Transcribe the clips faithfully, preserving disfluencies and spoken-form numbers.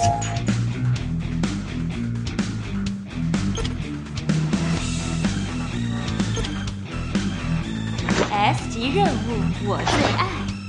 S 级任务，我最爱。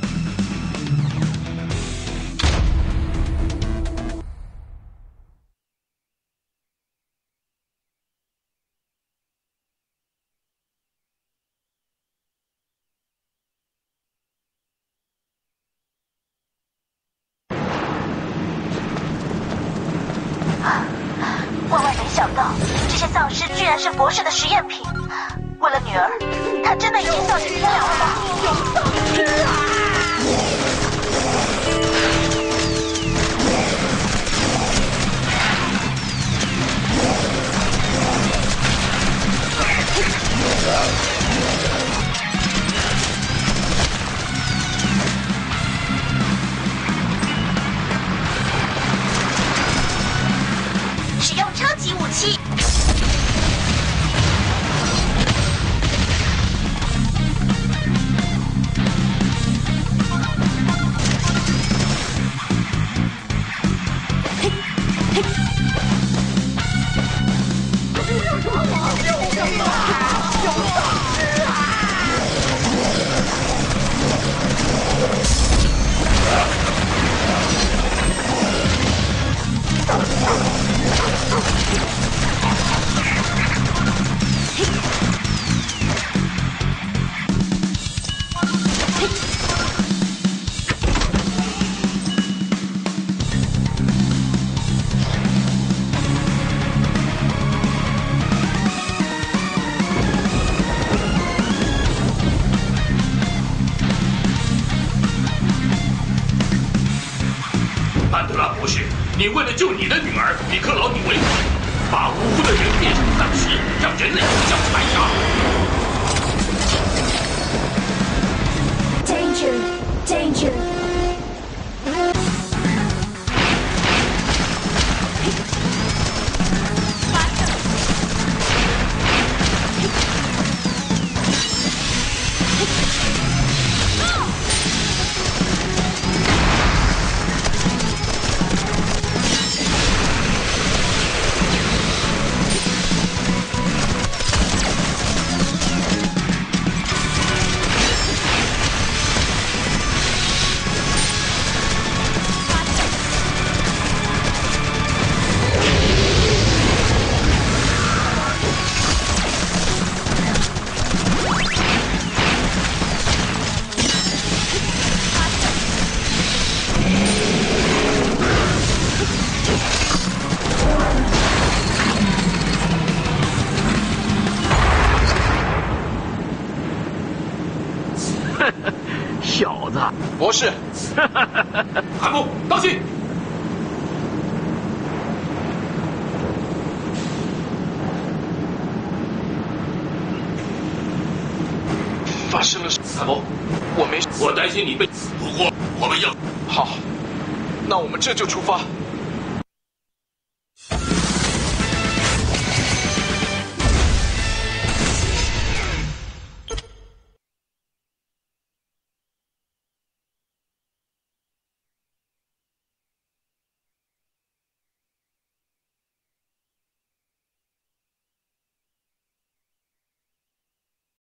万万没想到，这些丧尸居然是博士的实验品。为了女儿，他真的已经丧尽天良了吗？有丧尸啊！使用超级武器。 安德拉博士，你为了救你的女儿米克劳尼维，把无辜的人变成丧尸，让人类相残杀。 Danger! Danger! 小子， 博士， 韩木，当心！ 发生了什么？ 韩木， 我没， 我担心你被，不过我们要好，那我们这就出发。